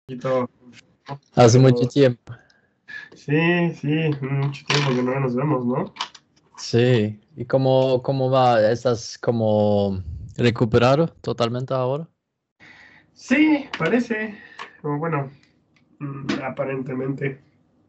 Poquito, Hace mucho pero tiempo. sí, mucho tiempo que no nos vemos, ¿no? Sí. ¿Y cómo va? ¿Estás como recuperado totalmente ahora? Sí, parece, o bueno, aparentemente,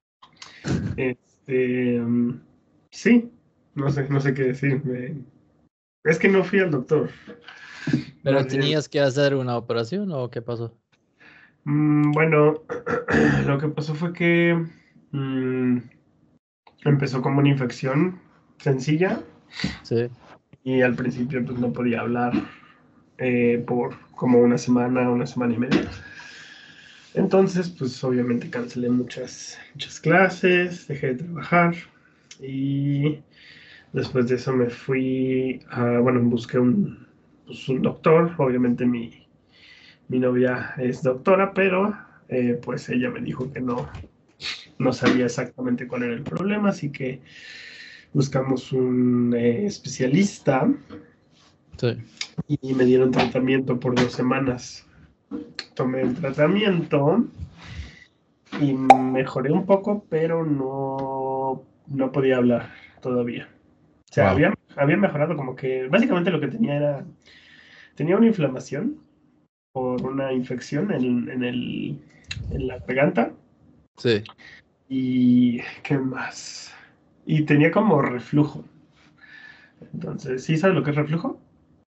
este, sí, no sé qué decir. Es que no fui al doctor, ¿Pero más bien. tenías que hacer una operación o qué pasó? Bueno, lo que pasó fue que mm, empezó como una infección sencilla Sí. y al principio pues no podía hablar por como una semana y media. Entonces, pues obviamente cancelé muchas clases, dejé de trabajar y después de eso me fui a, bueno, busqué un doctor. Obviamente mi novia es doctora, pero pues ella me dijo que no sabía exactamente cuál era el problema, así que buscamos un especialista Sí. y me dieron tratamiento por 2 semanas. Tomé el tratamiento y mejoré un poco, pero no podía hablar todavía. O sea, Wow. había mejorado como que básicamente lo que tenía una inflamación por una infección en la garganta Sí. y ¿qué más? Y tenía como reflujo. Entonces, ¿sí sabes lo que es reflujo?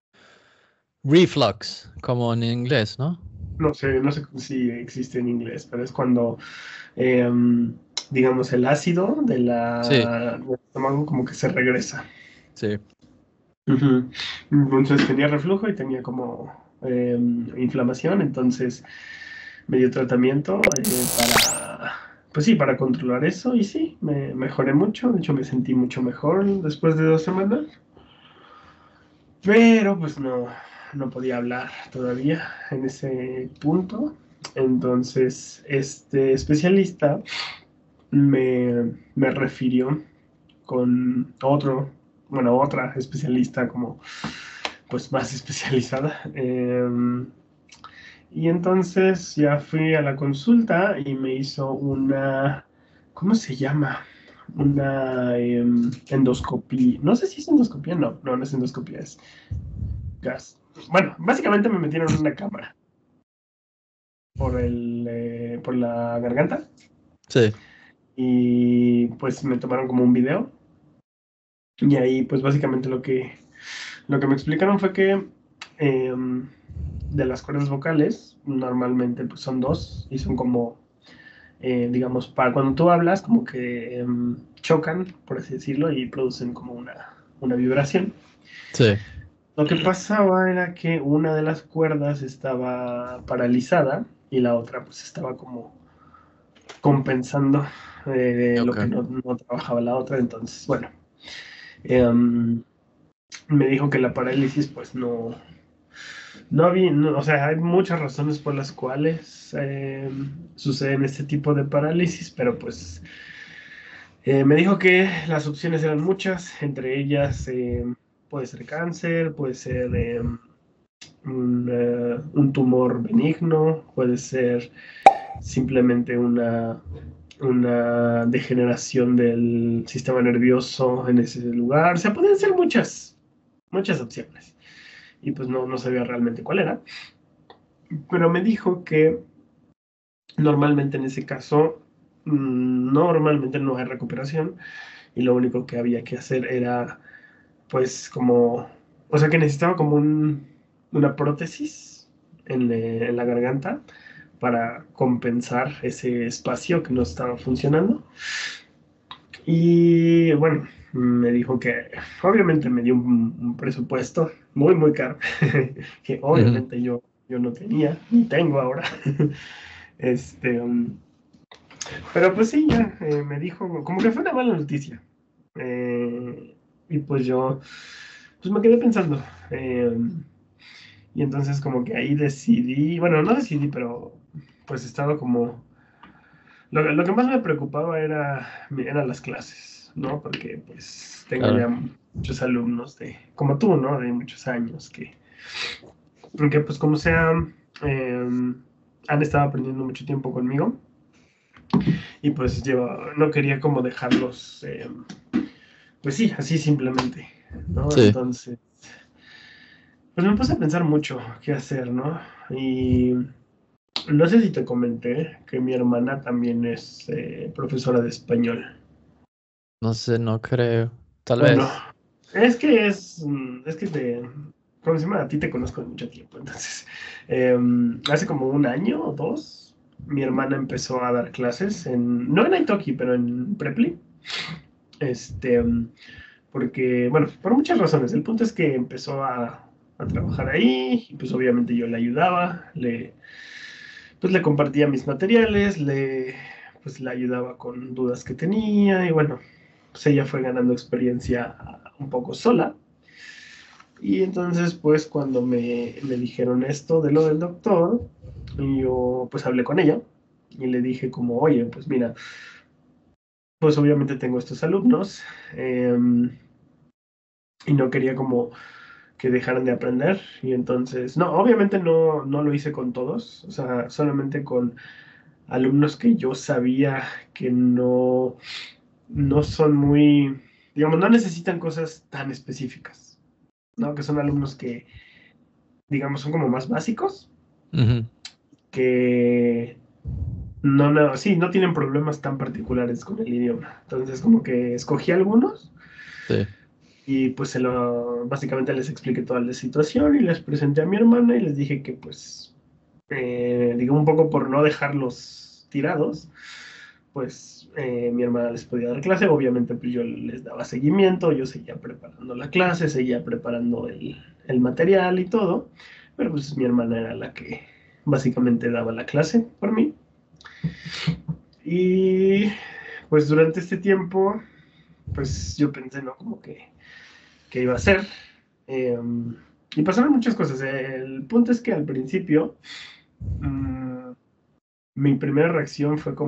Reflux, como en inglés, ¿no? No sé si existe en inglés, pero es cuando, eh, digamos, el ácido Sí, del estómago como que se regresa. sí. Ujú. Entonces tenía reflujo y tenía como inflamación, entonces me dio tratamiento pues sí, para controlar eso y sí, me mejoré mucho, de hecho me sentí mucho mejor después de 2 semanas, pero pues no podía hablar todavía en ese punto. Entonces este especialista me refirió con otra especialista como pues más especializada. Y entonces ya fui a la consulta y me hizo ¿cómo se llama? Una endoscopía. No sé si es endoscopía, no es endoscopía, es gas. Bueno, básicamente me metieron en una cámara por la garganta Sí. y pues me tomaron como un video y ahí pues básicamente lo que me explicaron fue que de las cuerdas vocales, normalmente pues son dos y son como, digamos, para cuando tú hablas, como que chocan, por así decirlo, y producen como una vibración. Sí. Lo que pasaba era que una de las cuerdas estaba paralizada y la otra pues estaba como compensando lo que Ok. no trabajaba la otra. Entonces, bueno, em, me dijo que la parálisis pues no había, o sea, hay muchas razones por las cuales suceden este tipo de parálisis, pero pues me dijo que las opciones eran muchas, entre ellas puede ser cáncer, puede ser un tumor benigno, puede ser simplemente una degeneración del sistema nervioso en ese lugar, o sea, pueden ser muchas opciones. Y pues no sabía realmente cuál era. Pero me dijo que normalmente en ese caso, normalmente no hay recuperación y lo único que había que hacer era, pues, o sea, que necesitaba como una prótesis en la garganta para compensar ese espacio que no estaba funcionando. Y bueno, me dijo que obviamente me dio un presupuesto muy caro, que Ujú. obviamente yo no tenía, ni tengo ahora. Este, pero pues sí, ya me dijo, como que fue una mala noticia. Eh, y pues yo, pues me quedé pensando. eh, y entonces como que ahí decidí, bueno, no decidí, pero pues estaba como, lo que más me preocupaba eran las clases, ¿no? Porque pues tengo Claro. ya muchos alumnos como tú, ¿no? De muchos años que pues como sea, eh, han estado aprendiendo mucho tiempo conmigo y pues no quería como dejarlos, pues sí, así simplemente, ¿no? Sí, Entonces, pues me puse a pensar mucho qué hacer, ¿no? Y no sé si te comenté que mi hermana también es profesora de español. no sé, no creo. Tal Bueno, vez. es que como se llama, a ti te conozco de mucho tiempo, entonces, hace como un año o dos, mi hermana empezó a dar clases no en Italki, pero en Preply, este, porque, bueno, por muchas razones, el punto es que empezó a trabajar ahí, y pues obviamente yo le ayudaba, pues le compartía mis materiales, pues le ayudaba con dudas que tenía, y bueno, pues ella fue ganando experiencia un poco sola. Y entonces, pues cuando me dijeron esto de lo del doctor, yo pues hablé con ella y le dije como, oye, pues mira, pues obviamente tengo estos alumnos eh, y no quería como que dejaran de aprender. Y entonces, no, obviamente no lo hice con todos, o sea, solamente con alumnos que yo sabía que no son muy, digamos, no necesitan cosas tan específicas, ¿no? Que son alumnos que, digamos, son como más básicos, Ujú, que no, sí, no tienen problemas tan particulares con el idioma. Entonces, como que escogí algunos sí. y pues básicamente les expliqué toda la situación y les presenté a mi hermana y les dije que pues, digo, un poco por no dejarlos tirados, pues mi hermana les podía dar clase. Obviamente, pues yo les daba seguimiento, yo seguía preparando la clase, seguía preparando el material y todo, pero pues mi hermana era la que básicamente daba la clase por mí. Y pues durante este tiempo, pues yo pensé, ¿no? Como que iba a hacer. Eh, y pasaron muchas cosas. El punto es que al principio, mm, mi primera reacción fue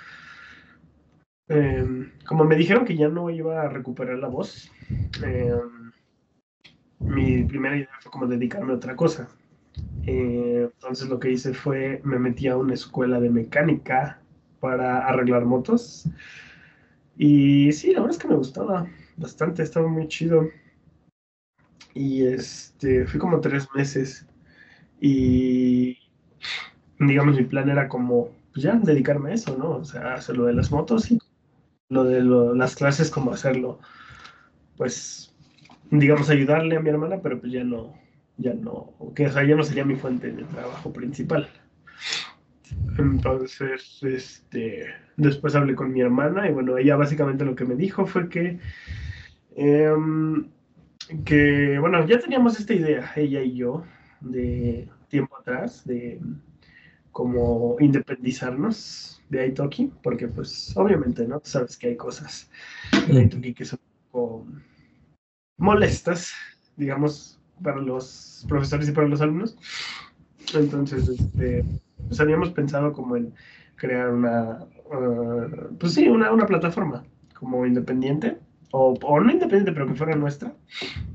como me dijeron que ya no iba a recuperar la voz, eh, mi primera idea fue como dedicarme a otra cosa. Entonces lo que hice fue, me metí a una escuela de mecánica para arreglar motos. Y sí, la verdad es que me gustaba bastante, estaba muy chido. Y fui como 3 meses y digamos mi plan era como, pues ya, dedicarme a eso, ¿no? O sea, hacer lo de las motos y lo de las clases, como hacerlo, pues, digamos, ayudarle a mi hermana, pero pues ya no, que o sea, ya no sería mi fuente de trabajo principal. Entonces, después hablé con mi hermana y bueno, ella básicamente lo que me dijo fue em, bueno, ya teníamos esta idea, ella y yo, de tiempo atrás, de como independizarnos de Italki, porque pues obviamente, ¿no? Tú sabes que hay cosas en Ujú. Italki que son un poco molestas, digamos, para los profesores y para los alumnos. Entonces, pues habíamos pensado como en crear pues sí, una plataforma como independiente, o no independiente, pero que fuera nuestra,